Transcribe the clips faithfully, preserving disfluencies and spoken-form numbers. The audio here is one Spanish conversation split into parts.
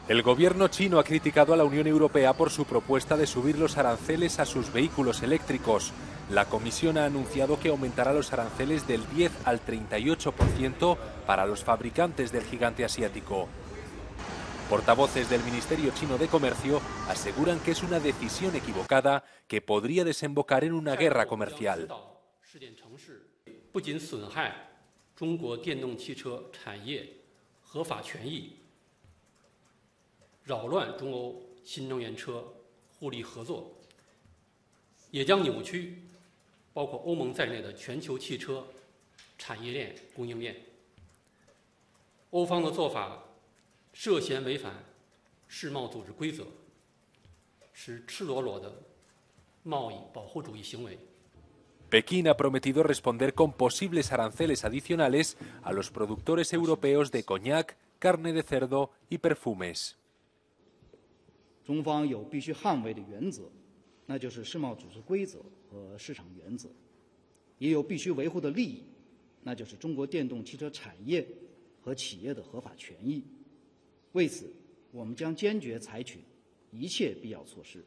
El gobierno chino ha criticado a la Unión Europea por su propuesta de subir los aranceles a sus vehículos eléctricos. La Comisión ha anunciado que aumentará los aranceles del diez al treinta y ocho por ciento para los fabricantes del gigante asiático. Portavoces del Ministerio Chino de Comercio aseguran que es una decisión equivocada que podría desembocar en una guerra comercial. Pekín ha prometido responder con posibles aranceles adicionales a los productores europeos de coñac, carne de cerdo y perfumes. 中方有必须捍卫的原则，那就是世贸组织规则和市场原则，也有必须维护的利益，那就是中国电动汽车产业和企业的合法权益。为此，我们将坚决采取一切必要措施。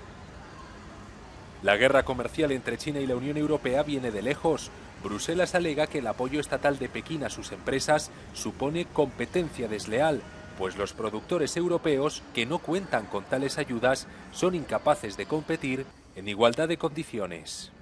La guerra comercial entre China y la Unión Europea viene de lejos. Bruselas alega que el apoyo estatal de Pekín a sus empresas supone competencia desleal, pues los productores europeos que no cuentan con tales ayudas son incapaces de competir en igualdad de condiciones.